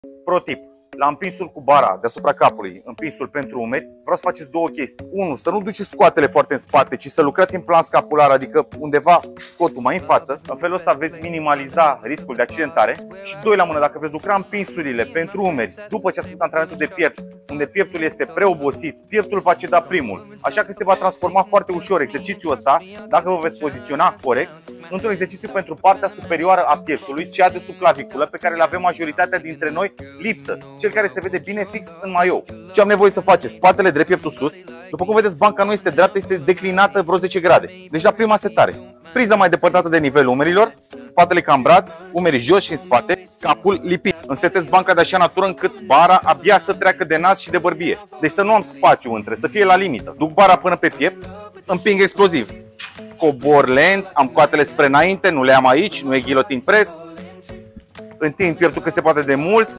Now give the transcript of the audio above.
Pro tip. La împinsul cu bara deasupra capului, împinsul pentru umeri, vreau să faceți două chestii. 1. Să nu duceți scoatele foarte în spate, ci să lucrați în plan scapular, adică undeva cotul mai în față. În felul ăsta veți minimaliza riscul de accidentare. Și 2 la mână, dacă veți lucra împinsurile pentru umeri, după ce ați făcut antrenamentul de piept, unde pieptul este preobosit, pieptul va ceda primul. Așa că se va transforma foarte ușor exercițiul ăsta, dacă vă veți poziționa corect, într-un exercițiu pentru partea superioară a pieptului, cea de sub claviculă, pe care le avem majoritatea dintre noi lipsă. Cel care se vede bine fix în maiou. Ce am nevoie să faceți? Spatele drept, pieptul sus. După cum vedeți, banca nu este dreaptă, este declinată vreo 10 grade. Deci la prima setare. Priza mai depărtată de nivelul umerilor, spatele cambrat, umerii jos și în spate, capul lipit. Însetez banca de așa natură încât bara abia să treacă de nas și de bărbie. Deci să nu am spațiu între, să fie la limită. Duc bara până pe piept, împing exploziv. Cobor lent, am coatele spre înainte, nu le am aici, nu e ghilotin pres. Întind pieptul cât se poate de mult.